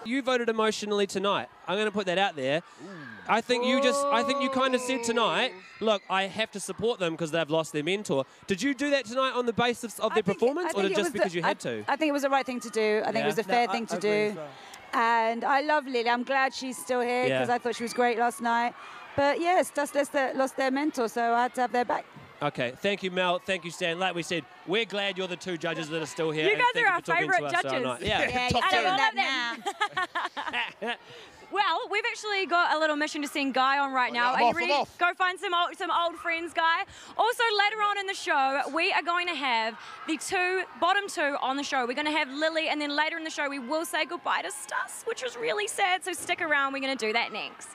You voted emotionally tonight. I'm going to put that out there. I think you kind of said tonight, look, I have to support them because they've lost their mentor. Did you do that tonight on the basis of their performance, or just because you had to? I think it was the right thing to do. I think it was a fair thing to do. And I love Lily. I'm glad she's still here because I thought she was great last night. But yes, just lost their mentor, so I had to have their back. Okay, thank you, Mel. Thank you, Stan. Like we said, we're glad you're the two judges that are still here. You guys are our favourite judges. Yeah, you I love that now. Well, we've actually got a little mission to send Guy on right now. Are you ready? Go find some old friends, Guy. Also, later on in the show, we are going to have the bottom two on the show. We're going to have Lily, and then later in the show, we will say goodbye to Stus, which was really sad. So stick around. We're going to do that next.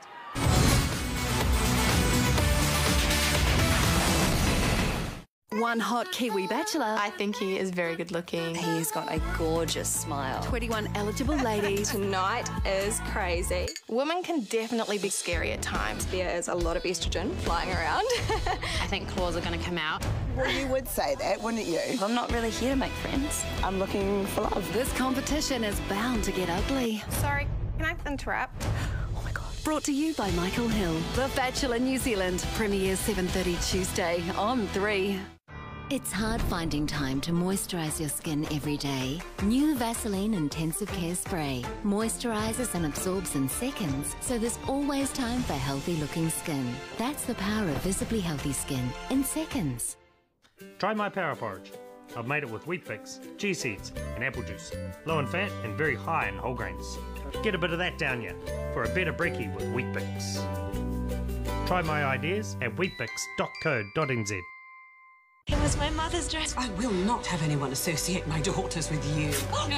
One hot Kiwi bachelor. I think he is very good looking. He's got a gorgeous smile. 21 eligible ladies. Tonight is crazy. Women can definitely be scary at times. There is a lot of estrogen flying around. I think claws are going to come out. Well, you would say that, wouldn't you? I'm not really here to make friends. I'm looking for love. This competition is bound to get ugly. Sorry, can I interrupt? Brought to you by Michael Hill. The Bachelor New Zealand premieres 7:30 Tuesday on 3. It's hard finding time to moisturise your skin every day. New Vaseline Intensive Care Spray moisturises and absorbs in seconds, so there's always time for healthy-looking skin. That's the power of visibly healthy skin in seconds. Try my power porridge. I've made it with wheat bix, chia seeds and apple juice. Low in fat and very high in whole grains. Get a bit of that down ya for a better brekkie with wheat bix. Try my ideas at wheatbix.co.nz. It was my mother's dress. I will not have anyone associate my daughters with you.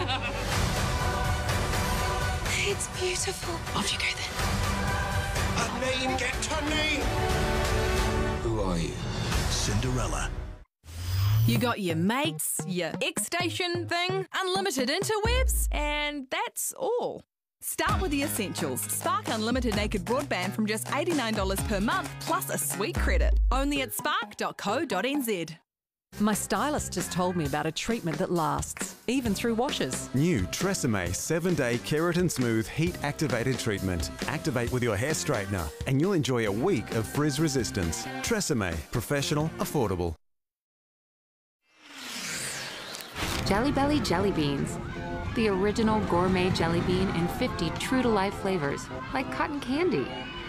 It's beautiful. Off you go then. A name, get to name! Who are you? Cinderella. You got your mates, your X-Station thing, unlimited interwebs, and that's all. Start with the essentials. Spark unlimited naked broadband from just $89 per month, plus a sweet credit. Only at spark.co.nz. My stylist just told me about a treatment that lasts, even through washes. New Tresemme 7-day Keratin Smooth Heat-Activated Treatment. Activate with your hair straightener, and you'll enjoy a week of frizz resistance. Tresemme. Professional. Affordable. Jelly Belly Jelly Beans. The original gourmet jelly bean in 50 true-to-life flavors, like cotton candy.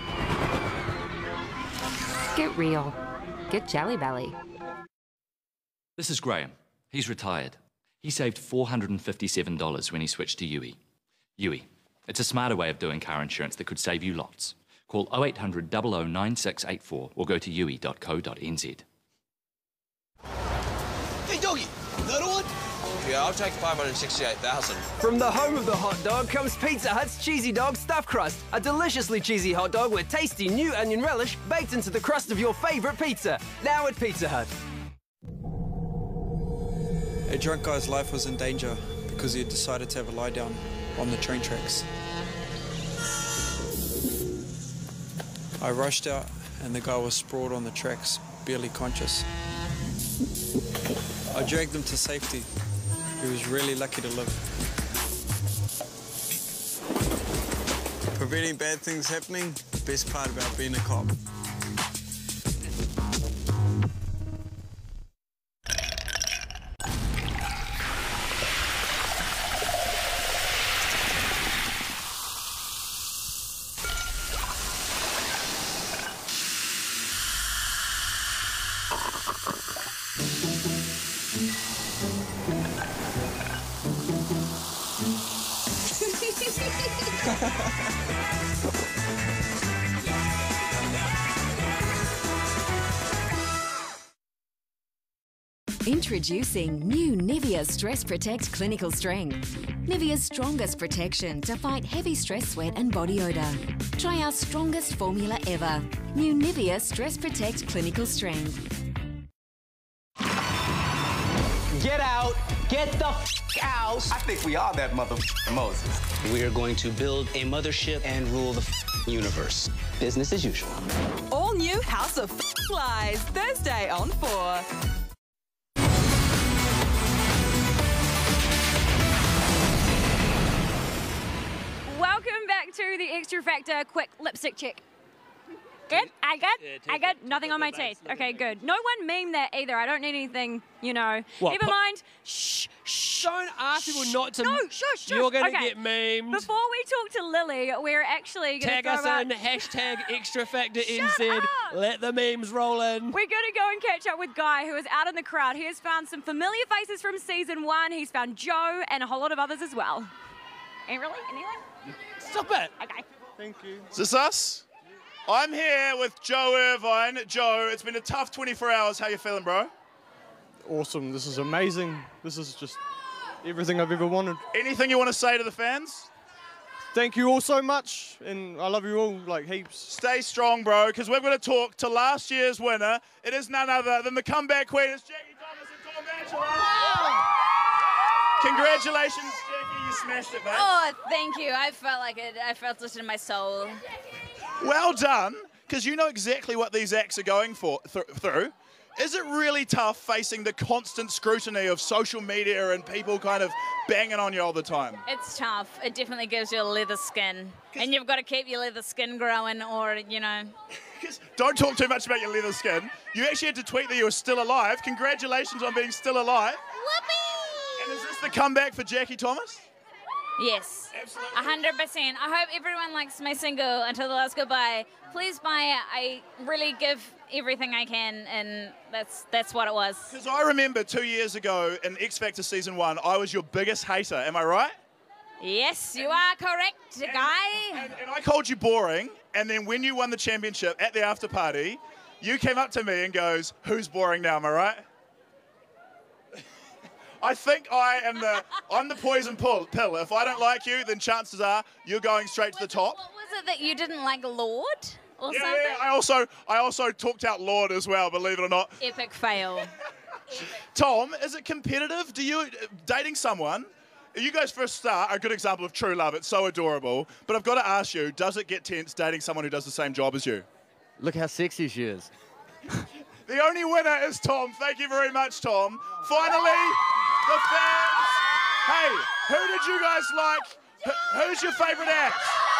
Get real. Get Jelly Belly. This is Graham. He's retired. He saved $457 when he switched to Yui. Yui. It's a smarter way of doing car insurance that could save you lots. Call 0800 00 9684 or go to yui.co.nz. Hey, doggy, that one? Yeah, I'll take 568,000. From the home of the hot dog comes Pizza Hut's Cheesy Dog Stuffed Crust, a deliciously cheesy hot dog with tasty new onion relish baked into the crust of your favourite pizza. Now at Pizza Hut. A drunk guy's life was in danger because he had decided to have a lie down on the train tracks. I rushed out and the guy was sprawled on the tracks, barely conscious. I dragged him to safety. He was really lucky to live. Preventing bad things happening, the best part about being a cop. Introducing new Nivea Stress Protect Clinical Strength. Nivea's strongest protection to fight heavy stress, sweat and body odour. Try our strongest formula ever. New Nivea Stress Protect Clinical Strength. Get out! Get the out! I think we are that Moses. We are going to build a mothership and rule the universe. Business as usual. All new House of Lies, Thursday on 4. do the Xtra Factor quick lipstick check. Good? I good? Yeah, I good? Nothing on my teeth. Okay, good. No one meme that either. I don't need anything, you know. What, Never mind. Shh, shh. Don't ask people not to. No, shush. You're going to Okay. get memed. Before we talk to Lily, we're actually going to Tag us out... in, hashtag Xtra Factor NZ. Let the memes roll in. We're going to go and catch up with Guy, who is out in the crowd. He has found some familiar faces from season 1. He's found Joe and a whole lot of others as well. Ain't really? Anyone? Stop it. Okay. Thank you. Is this us? I'm here with Joe Irvine. Joe, it's been a tough 24 hours. How you feeling, bro? Awesome. This is amazing. This is just everything I've ever wanted. Anything you want to say to the fans? Thank you all so much, and I love you all like heaps. Stay strong, bro, because we're going to talk to last year's winner. It is none other than the comeback queen. It's Jackie Thomas and Tom Bachelor. Wow. Congratulations, Jackie. You smashed it, mate. Oh, thank you. I felt like it. I felt it in my soul. Well done, because you know exactly what these acts are going through. Is it really tough facing the constant scrutiny of social media and people kind of banging on you all the time? It's tough. It definitely gives you a leather skin. And you've got to keep your leather skin growing or, you know. Don't talk too much about your leather skin. You actually had to tweet that you were still alive. Congratulations on being still alive. Whoopee! And is this the comeback for Jackie Thomas? Yes, 100%. I hope everyone likes my single Until the Last Goodbye. Please buy it. I really give everything I can, and that's what it was. Because I remember 2 years ago in X Factor Season 1, I was your biggest hater. Am I right? Yes, you are correct, Guy. And I called you boring, and then when you won the championship at the after party, you came up to me and goes, "Who's boring now, am I right?" I think I'm the poison pill. If I don't like you, then chances are you're going straight to the top. What was it that you didn't like, Lord or something? Yeah, I also talked out Lord as well, believe it or not. Epic fail. Tom, is it competitive? Do you, dating someone, you guys first start, a good example of true love, it's so adorable, but I've got to ask you, does it get tense dating someone who does the same job as you? Look how sexy she is. The only winner is Tom. Thank you very much, Tom. Finally, the fans. Hey, who did you guys like? Who's your favourite act?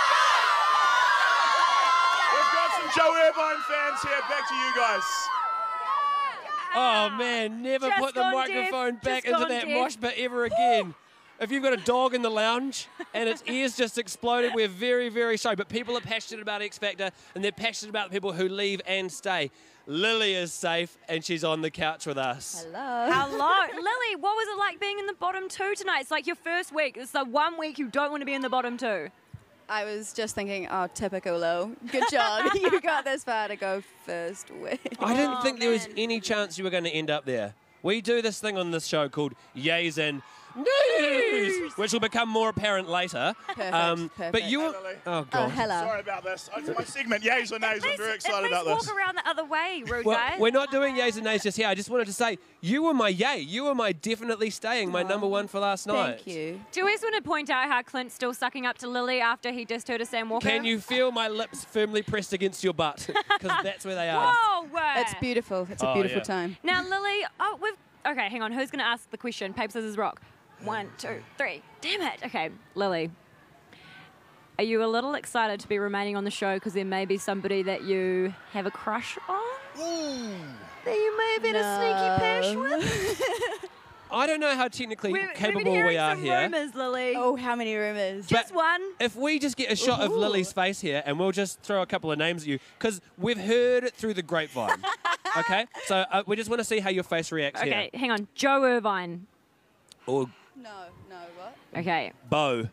We've got some Joe Irvine fans here. Back to you guys. Oh, man, never Just put the gone microphone deaf. back Just into gone that deaf. mosh pit ever again. If you've got a dog in the lounge and its ears just exploded, we're very, very sorry. But people are passionate about X Factor, and they're passionate about the people who leave and stay. Lily is safe, and she's on the couch with us. Hello. Lily, what was it like being in the bottom 2 tonight? It's like your first week. It's the 1 week you don't want to be in the bottom 2. I was just thinking, oh, typical Lo. Good job. You got this far to go first week. I didn't think there was any chance you were going to end up there. We do this thing on this show called Yays and News, which will become more apparent later. Perfect. But you were... Oh, God. hello. Sorry about this. It's my segment, Yays or Nays. I'm very excited about this. Walk around the other way, rude Well, guy. we're not doing Yays and Nays just here. I just wanted to say, you were my yay. You were my definitely staying, my number 1 for last night. Thank you. Do we just want to point out how Clint's still sucking up to Lily after he dissed her to Sam Walker? Can you feel my lips firmly pressed against your butt? Because that's where they are. Whoa! It's beautiful. It's a beautiful time. Now, Lily, okay, hang on. Who's going to ask the question? Paper, scissors, rock. 1, 2, 3. Damn it. Okay, Lily. Are you a little excited to be remaining on the show because there may be somebody that you have a crush on? That you may have been a sneaky pash with? I don't know how technically capable We've been we are some here. rumours, Lily. Oh, how many rumours? Just one. If we just get a shot of Lily's face here and we'll just throw a couple of names at you, because we've heard it through the grapevine. Okay? So we just want to see how your face reacts here. Okay, hang on. Joe Irvine. Or No, what? Okay. Bo.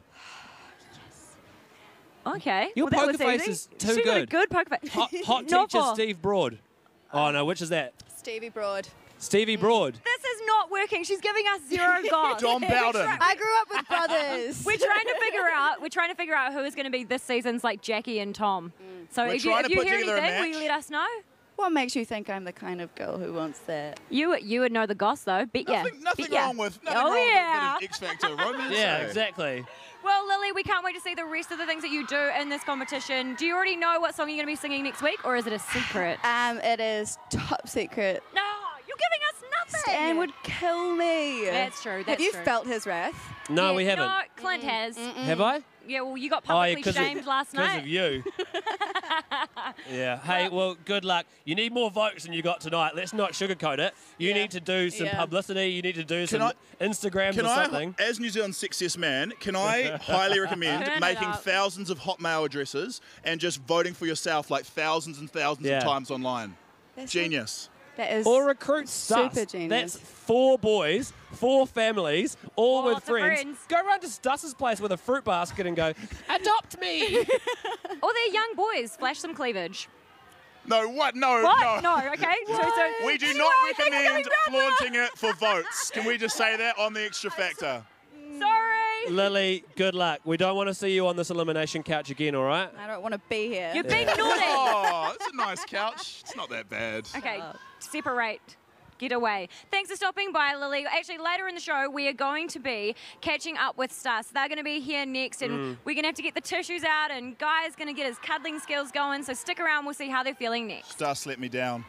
Okay. Your well, poker face is too She got a good. good poker face. Hot Not teacher for. Steve Broad. Oh, no, which is that? Stevie Broad. Stevie Broad. This is not working. She's giving us 0 gods. Don Bowden. I grew up with brothers. We're trying to figure out who is going to be this season's like Jackie and Tom. So We're if you trying to hear put together a anything, will match. you let us know? What makes you think I'm the kind of girl who wants that? You would know the goss though. Nothing wrong with Oh, a yeah. bit of X Factor romance. Yeah, eh? exactly. Well, Lily, we can't wait to see the rest of the things that you do in this competition. Do you already know what song you're going to be singing next week, or is it a secret? It is top secret. No, you're giving us nothing. Stan would kill me. That's true. Have you felt his wrath? No, we haven't. No, Clint has. Have I? Yeah, well, you got publicly shamed last night. Because of you. Yeah. Hey, well, good luck. You need more votes than you got tonight. Let's not sugarcoat it. You need to do some publicity. You need to do some Instagrams or something. As New Zealand's sexiest man, can I highly recommend making thousands of Hotmail addresses and just voting for yourself like thousands and thousands of times online? Genius. That is or recruit super genius. That's 4 boys, 4 families, all with friends. Go round to Stuss's place with a fruit basket and go, adopt me. Or they're young boys. Flash some cleavage. No, what? No, what? no. No, okay. So we do not recommend flaunting it for votes. Can we just say that on the Xtra Factor? Sorry. Lily, good luck. We don't want to see you on this elimination couch again, all right? I don't want to be here. You're being naughty. Oh, it's a nice couch. It's not that bad. Okay, separate. Get away. Thanks for stopping by, Lily. Actually, later in the show, we are going to be catching up with Stas. They're going to be here next, and we're going to have to get the tissues out, and Guy's going to get his cuddling skills going, so stick around. We'll see how they're feeling next. Stas let me down.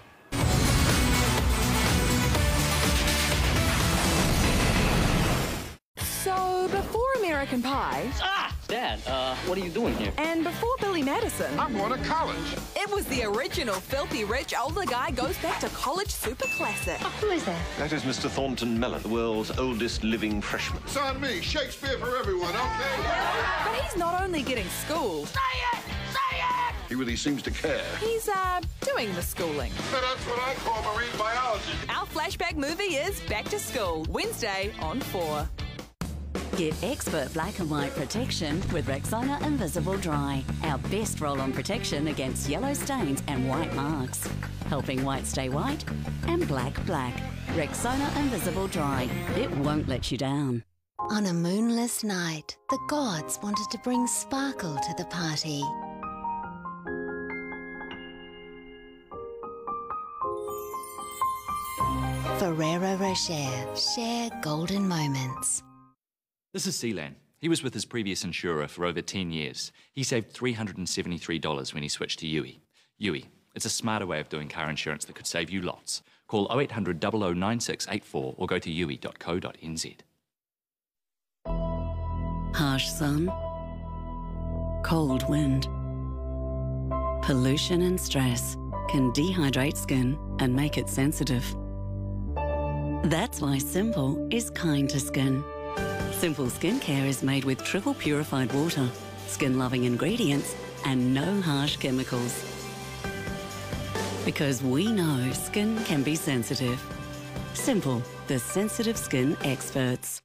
So, before American Pie... Dad, what are you doing here? And before Billy Madison... I'm going to college. It was the original filthy rich older guy goes back to college super classic. Who is that? That is Mr. Thornton Mellon, the world's oldest living freshman. It's on me. Shakespeare for everyone, okay? But he's not only getting schooled... Say it! Say it! He really seems to care. He's, doing the schooling. That's what I call marine biology. Our flashback movie is Back to School, Wednesday on 4. Get expert black and white protection with Rexona Invisible Dry. Our best roll-on protection against yellow stains and white marks. Helping white stay white and black black. Rexona Invisible Dry. It won't let you down. On a moonless night, the gods wanted to bring sparkle to the party. Ferrero Rocher. Share golden moments. This is Sealan. He was with his previous insurer for over 10 years. He saved $373 when he switched to Yui. Yui. It's a smarter way of doing car insurance that could save you lots. Call 0800 009684 or go to yui.co.nz. Harsh sun, cold wind, pollution and stress can dehydrate skin and make it sensitive. That's why Simple is kind to skin. Simple skincare is made with triple purified water, skin-loving ingredients, and no harsh chemicals. Because we know skin can be sensitive. Simple, the sensitive skin experts.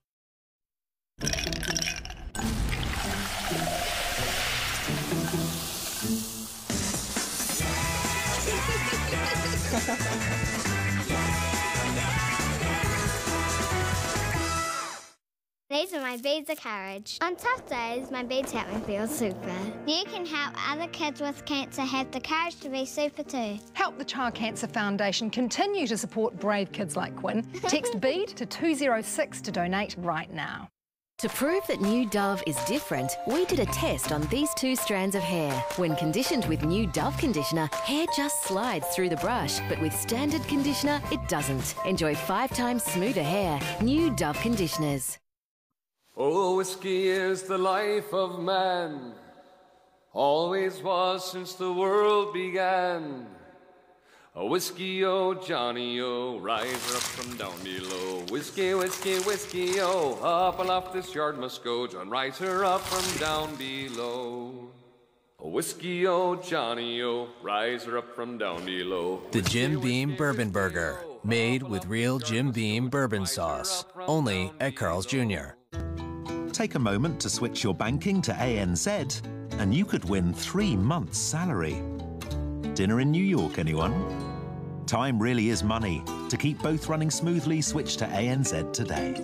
These are my beads of courage. On tough days, my beads help me feel super. You can help other kids with cancer have the courage to be super too. Help the Child Cancer Foundation continue to support brave kids like Quinn. Text BEAD to 206 to donate right now. To prove that new Dove is different, we did a test on these 2 strands of hair. When conditioned with new Dove conditioner, hair just slides through the brush, but with standard conditioner, it doesn't. Enjoy 5 times smoother hair. New Dove conditioners. Oh, whiskey is the life of man, always was since the world began. A whiskey, oh, Johnny, oh, rise her up from down below. Whiskey, whiskey, whiskey, oh, up aloft this yard must go. John, rise her up from down below. A whiskey, oh, Johnny, oh, rise her up from down below. The Jim Beam Bourbon Burger, made with real Jim Beam bourbon sauce, only at Carl's Jr. Take a moment to switch your banking to ANZ, and you could win 3 months' salary. Dinner in New York, anyone? Time really is money. To keep both running smoothly, switch to ANZ today.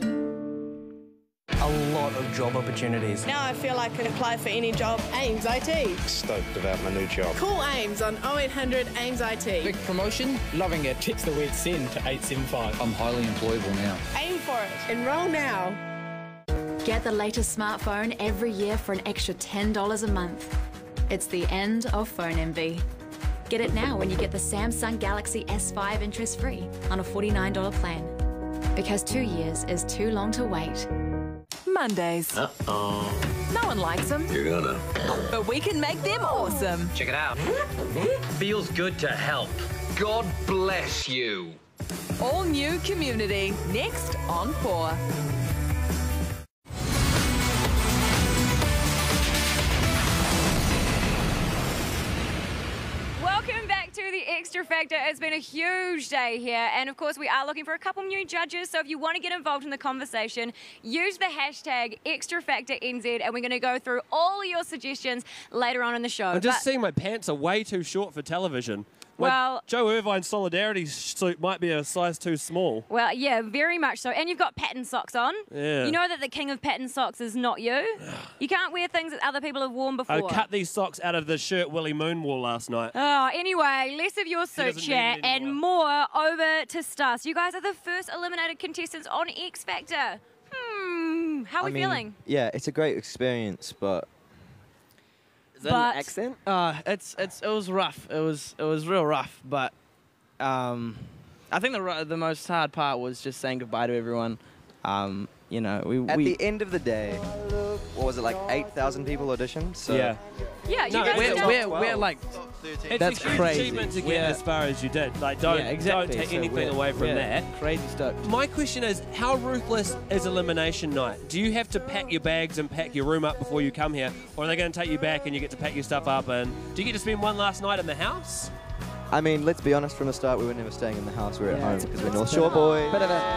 A lot of job opportunities. Now I feel I can apply for any job. AIMS IT. Stoked about my new job. Call AIMS on 0800 AIMS IT. Quick promotion, loving it. Text the word SEND to 875. I'm highly employable now. Aim for it. Enroll now. Get the latest smartphone every year for an extra $10 a month. It's the end of phone envy. Get it now when you get the Samsung Galaxy S5 interest-free on a $49 plan. Because 2 years is too long to wait. Mondays. Uh-oh. No one likes them, You're gonna. but we can make them awesome. Check it out. Feels good to help. God bless you. All new Community, next on 4. Welcome back to the Xtra Factor. It's been a huge day here, and of course we are looking for a couple new judges, so if you want to get involved in the conversation, use the hashtag XtraFactorNZ, and we're going to go through all your suggestions later on in the show. I'm just seeing my pants are way too short for television. Well, Joe Irvine's Solidarity suit might be a size too small. Well, yeah, very much so. And you've got pattern socks on. Yeah. You know that the king of pattern socks is not you. You can't wear things that other people have worn before. I cut these socks out of the shirt Willie Moon wore last night. Oh, anyway, less of your suit chat and more over to Stas. You guys are the first eliminated contestants on X Factor. How are we feeling? Yeah, it's a great experience, but... Is that an accent? It was rough. It was real rough, but I think the most hard part was just saying goodbye to everyone. You know, At the end of the day, what was it, like 8,000 people auditioned? So Yeah. Yeah, you No, guys we're like, It's that's a huge crazy. achievement to get as far as you did. Like, don't take anything away from that. Crazy stoked. My question is, how ruthless is elimination night? Do you have to pack your bags and pack your room up before you come here, or are they going to take you back and you get to pack your stuff up? And do you get to spend one last night in the house? I mean, let's be honest, from the start, we were never staying in the house. We were at home because we're North Shore boys.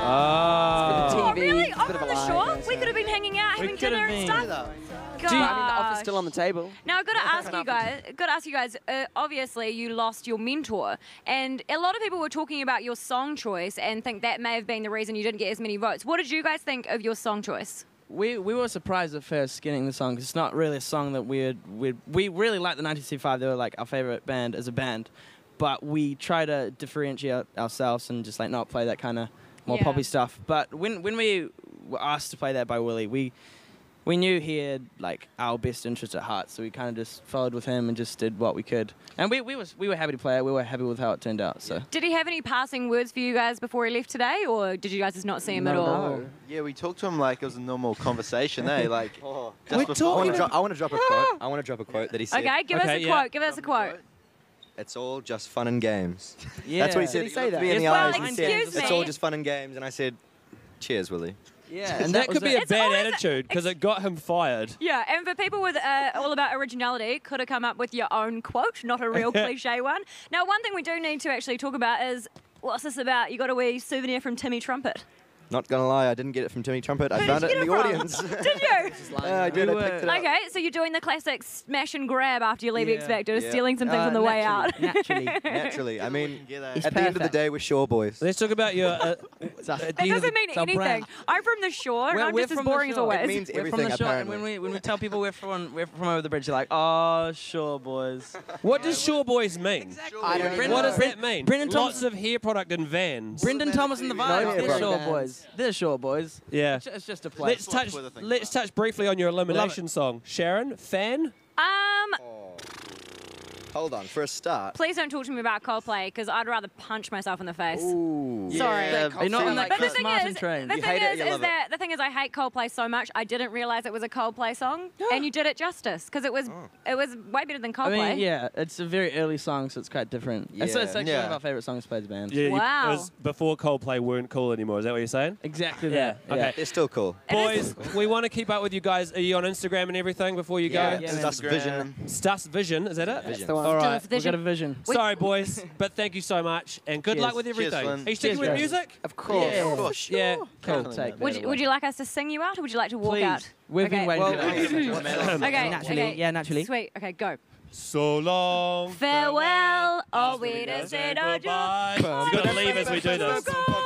Oh, really? I'm from the shore? We could have been hanging out, having dinner and stuff. I mean, the offer's still on the table. Now, I've got to ask you guys, obviously you lost your mentor, and a lot of people were talking about your song choice and think that may have been the reason you didn't get as many votes. What did you guys think of your song choice? We were surprised at first getting the song, 'cause it's not really a song that we really liked the 1975. They were like our favorite band as a band, but we try to differentiate ourselves and just like not play that kind of more poppy stuff. But when we were asked to play that by Willie, we knew he had like our best interest at heart, so we kind of just followed with him and just did what we could. And we were happy to play it. We were happy with how it turned out. So. Did he have any passing words for you guys before he left today, or did you guys just not see him at all? No. Yeah, we talked to him like it was a normal conversation, eh? Like, I want to drop a quote. I want to drop a quote that he said. Okay, give us a quote. Give us a quote. It's all just fun and games. Yeah. That's what he said. Did he say that? Me in the Well, eyes and said, excuse it's me. all just fun and games. And I said, cheers, Willie. Yeah, and that could be a bad attitude because it got him fired. Yeah, and for people with all about originality, could have come up with your own quote, not a real cliche one. Now, one thing we do need to actually talk about is, what's this about? You got a wee souvenir from Timmy Trumpet. Not gonna lie, I didn't get it from Timmy Trumpet. I found it in the audience. Did you? Yeah, I did. I picked it up. Okay, so you're doing the classic smash and grab after you leave X Factor, stealing some things on the way out. Naturally. I mean, at the end of the day, we're shore boys. Let's talk about your... It doesn't mean anything. I'm from the shore, and I'm just as boring as always. It means we're everything, from the shore, and apparently. when we tell people we're from over the bridge, they're like, oh, shore boys. What does shore boys mean? I don't know. What does that mean? Brendan Lots of hair product in vans. Brendan Thomas and the Vibes, they're shore boys. They're shore boys. Yeah. It's just a play. Let's touch briefly on your elimination song. Sharyn, fan? Hold on, for a start. Please don't talk to me about Coldplay, because I'd rather punch myself in the face. Ooh. Sorry. You're not on that But Chris Martin train. The thing is, I hate Coldplay so much, I didn't realise it was a Coldplay song, and you did it justice, because it was way better than Coldplay. I mean, yeah, it's a very early song, so it's quite different. Yeah. It's actually one of our favourite songs by the band. Yeah, Wow. It was before Coldplay weren't cool anymore. Is that what you're saying? Exactly Yeah. that. Okay. They're still cool. Boys, we want to keep up with you guys. Are you on Instagram and everything before you go? Yeah, Stas Vision. Stas Vision, is that it? Vision. All right. We got a vision. Sorry, boys, but thank you so much, and good luck with everything. Flynn. Are you sticking with guys. music? Of course. Yeah. Of course. Yeah. Cool. Would you like us to sing you out, or would you like to walk Please. out? We've been waiting for that. Okay. Naturally. Okay. Yeah, naturally. Sweet. Okay, go. So long. Farewell, all we to say goodbye. You got to leave as we do this.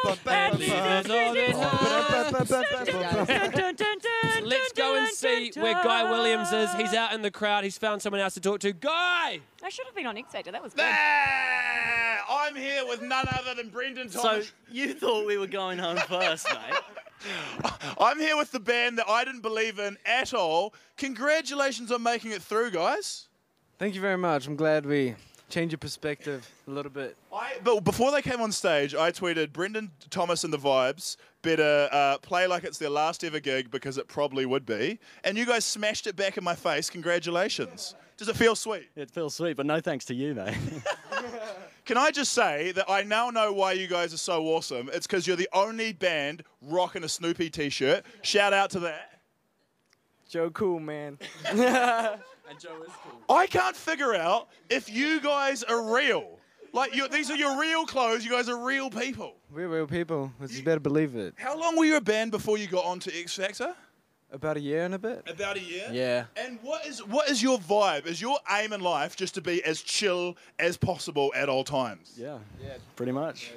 Let's go and see where Guy Williams is. He's out in the crowd. He's found someone else to talk to. Guy! I should have been on X Factor. That was good. I'm here with none other than Brendan Thomas. So you thought we were going home first, mate? I'm here with the band that I didn't believe in at all. Congratulations on making it through, guys. Thank you very much. I'm glad we change your perspective a little bit. But before they came on stage, I tweeted, Brendan Thomas and the Vibes better play like it's their last ever gig because it probably would be. And you guys smashed it back in my face. Congratulations. Does it feel sweet? It feels sweet, but no thanks to you, mate. Can I just say that I now know why you guys are so awesome. It's because you're the only band rocking a Snoopy t-shirt. Shout out to that. Joe cool, man. And Joe is cool. I can't figure out if you guys are real. Like, these are your real clothes. You guys are real people. We're real people. You better believe it. How long were you a band before you got onto X Factor? About a year and a bit. About a year? Yeah. And what is your vibe? Is your aim in life just to be as chill as possible at all times? Yeah, pretty much.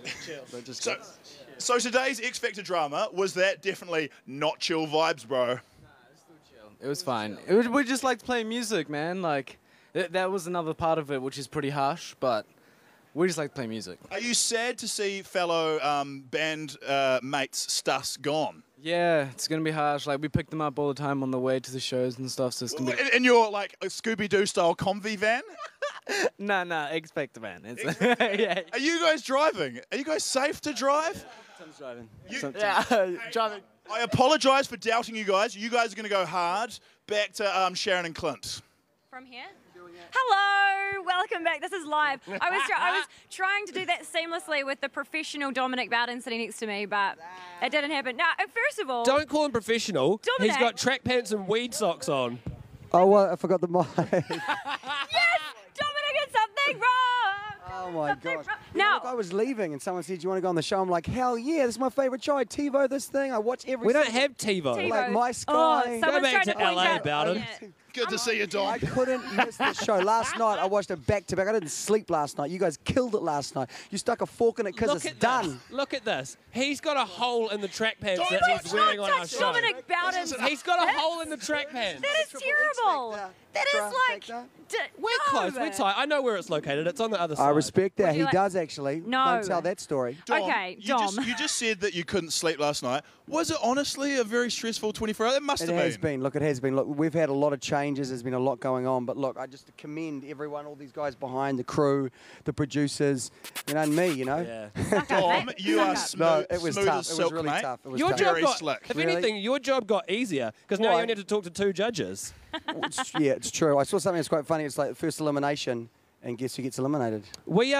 So today's X Factor drama, was that definitely not chill vibes, bro? It was fine. We just liked playing music, man. Like, that was another part of it, which is pretty harsh, but we just like to play music. Are you sad to see fellow band mates Stuss gone? Yeah, it's going to be harsh. Like, we pick them up all the time on the way to the shows and stuff, so it's going to be... In your, like, a Scooby-Doo style Convy van? No, X Factor van. Yeah. Are you guys driving? Are you guys safe to drive? Sometimes driving. Yeah, driving. I apologise for doubting you guys. You guys are going to go hard. Back to Sharyn and Clint. From here? Hello, welcome back. This is live. I was trying to do that seamlessly with the professional Dominic Bowden sitting next to me, but it didn't happen. Now, first of all... Don't call him professional. Dominic. He's got track pants and weed socks on. Oh, well, I forgot the mic. Yes! Dominic, it's something wrong! Oh, my gosh. Now, look, I was leaving and someone said, do you want to go on the show? I'm like, hell yeah, this is my favourite show. I TiVo this thing. I watch every We don't have TiVo. Like My Sky. Oh, Go back to LA, Bowden. Good to see you, Dom. I couldn't miss the show. Last night, I watched it back-to-back. I didn't sleep last night. You guys killed it last night. You stuck a fork in it because it's done. Look at this. He's got a hole in the track pants Don't that he's wearing on our touch show. Dominic Bowden. He's got a hole in the track pants. That is terrible. That is like... We're close. We're tight. I know where it's located. It's on the other side. I respect that. He like- does, actually. No. Don't tell that story. Dom, Okay, Dom. You just said that you couldn't sleep last night. Was it honestly a very stressful 24 hours? It must have been. It has been. Look, it has been. Look, we've had a lot of changes. There's been a lot going on. But look, I just commend everyone, all these guys behind, the crew, the producers, and me, Yeah. Dom, you are smooth, it was smooth tough. as It was silk, really mate. tough. It was Your tough. job Very got, slick. if Really? anything, your job got easier because now you Why? only have to talk to 2 judges. Yeah, it's true. I saw something that's quite funny. It's like the first elimination, and guess who gets eliminated? We've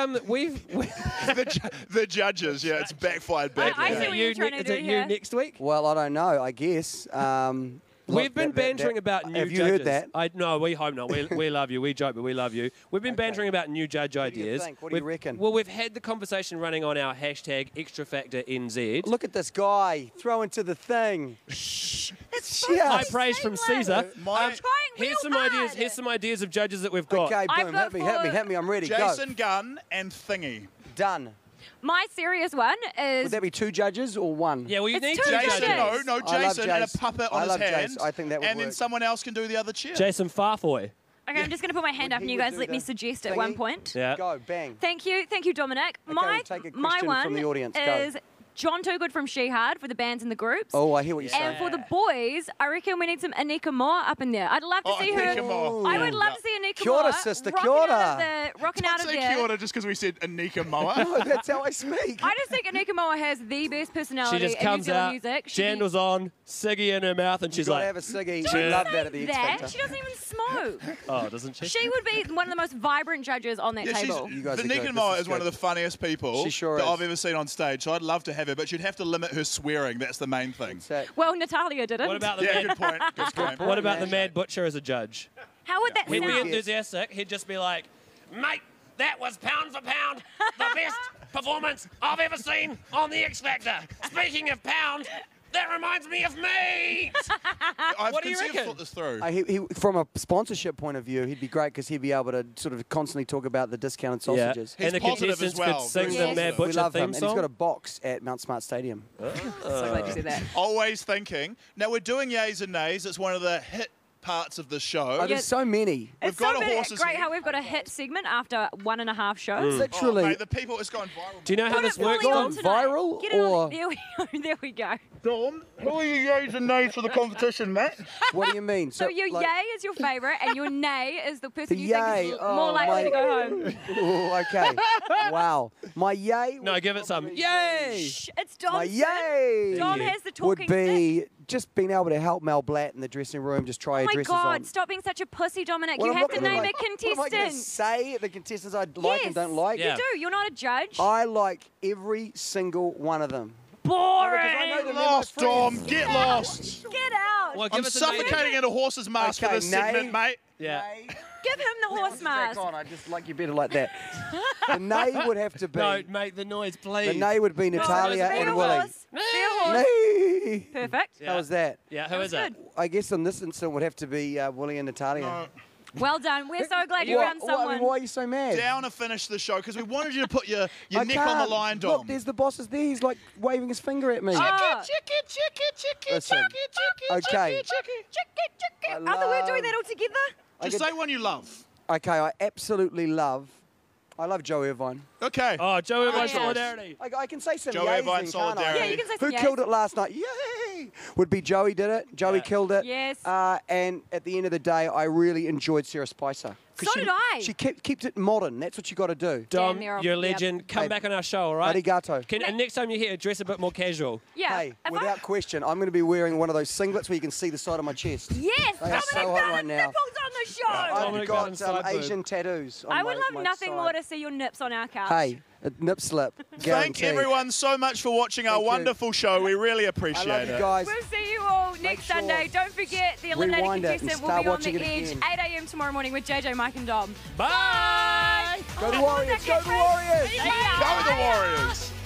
the judges, yeah, it's backfired badly. I see what you're trying to do Is it here. you next week? Well, I don't know. I guess. We've been bantering about new judges. Have you heard that? No, we hope not. We love you. We joke, but we love you. We've been bantering about new judge ideas. What do you reckon? Well, we've had the conversation running on our hashtag Xtra Factor NZ. Look at this guy throw into the thing. High praise from Caesar. Here's some hard. ideas. Here's some ideas of judges that we've got. Okay, I've boom, got hit me. I'm ready. Jason Gunn and Thingy. Go. Done. My serious one is... Would that be 2 judges or 1? Yeah, well, you It's need 2 2 judges. judges. No, I love Jason and a Jace. puppet I on his love hand. Jace. I think that would And then work. someone else can do the other chair. Jason Farfoy. Okay, I'm just going to put my hand up and you guys let me suggest at one point. Yeah. Go, bang. Thank you, Dominic. Okay, my we'll take a my question one from the audience. Go. is John Toogood from She Hard for the bands and the groups. Oh, I hear what you're saying. And for the boys, I reckon we need some Anika Moore up in there. I'd love to see her. Anika Moore. I would love to see Anika Kia ora, Moore sister, rocking kia out ora. of the rocking out of Don't say there. Kia ora just because we said Anika Moa. No, that's how I speak. I just think Anika Moore has the best personality She just in New comes Zealand out, music. sandals on, ciggy in her mouth, and she's You've got like... to have a ciggy. Don't We say love that at the X that. Factor. She doesn't even smoke. Oh, doesn't she? She would be one of the most vibrant judges on that Yeah, table. You guys are Anika good. Moa This is one of good. the funniest people She sure that is. I've ever seen on stage, so I'd love to have her, but you'd have to limit her swearing. That's the main thing. Well, Natalia didn't. What about the Yeah, mad, good point. Good point. what about the Mad Butcher as a judge? How would that He'd be sound? enthusiastic. He'd just be like, mate, that was pound for pound the best performance I've ever seen on the X Factor. Speaking of pound, that reminds me of meat. What do you reckon? Thought this through. He, from a sponsorship point of view, he'd be great because he'd be able to sort of constantly talk about the discounted sausages. He's and the positive contestants as well. could sing Very the Mad We Butcher love him. theme And he's song. got a box at Mount Smart Stadium. So glad you said that. Always thinking. Now, we're doing yays and nays. It's one of the hit parts of the show. Oh, there's so many. We've It's got so a big. horse's Great head. how we've got a hit segment after 1.5 shows. Literally. Oh, mate, the people, it's going viral. Do you know how Put this it fully works, on Dom? tonight. Viral Get it on. or- There we go. There we go. Dom, who are your yays and nays for the competition, mate? What do you mean? So your like, yay is your favourite, and your nay is the person the you think yay, is more likely to go home. Oh, okay. Wow. My yay. No, give it some. Yay! Shh, it's Dom. My yay. Dom has the would talking be stick. just being able to help Mel Blatt in the dressing room, just try Oh her my dresses God! on. Stop being such a pussy, Dominic. Well, You I'm have not to gonna, name like, a contestant. What am I going to say? The contestants I like and don't like? You do. You're not a judge. I like every single one of them. Boring. Get lost, Dom. Get lost. Get out. Well, I'm suffocating in a horse's mask for this segment, mate. Yeah. Give him the horse mask. I just like you better like that. The nay would have to be. No, make the noise, please. The nay would be Natalia Be a and Willie. horse. Be a horse. Nay. Perfect. How was that? Yeah, who is it? I guess in this instance would have to be Willie and Natalia. Well done. We're so glad you found someone. Why are you so mad? Down to finish the show because we wanted you to put your I neck on the can't. line, Dom. Look, there's the boss is there. He's like waving his finger at me. Listen. Okay. I thought we were doing that all together. Just say one you love. Okay, I absolutely love. I love Joe Irvine. Okay. Oh, Joe Irvine Choice. solidarity. I can say some Joe yays Irvine then, can't I? solidarity. Yeah, you can say some Who yays. killed it last night? Yay! Would be Joey did it. Joey killed it. Yes. And at the end of the day, I really enjoyed Sarah Spicer. So did I. She kept it modern. That's what you got to do. Dom, Meryl. you're a legend. Yep. Come Hey, back on our show, all right? Arigato. And next time you're here, dress a bit more casual. Yeah. Hey, without question, I'm going to be wearing one of those singlets where you can see the side of my chest. Yes. They are so hot right now. Nipples on the show. I've Dominic got Martin's side boob. Asian tattoos. On I would my love nothing side. more to see your nips on our couch. Hey, a nip slip. Thank Guaranteed. everyone so much for watching our Thank you. wonderful show. We really I appreciate love it. you guys. We'll see you all next sure. Sunday. Don't forget the eliminated Rewind it and contestant will start be on watching the it edge. again. 8 a.m. tomorrow morning with JJ, Mike and Dom. Bye! Go the Warriors! Go the Warriors! See ya. Go the Warriors!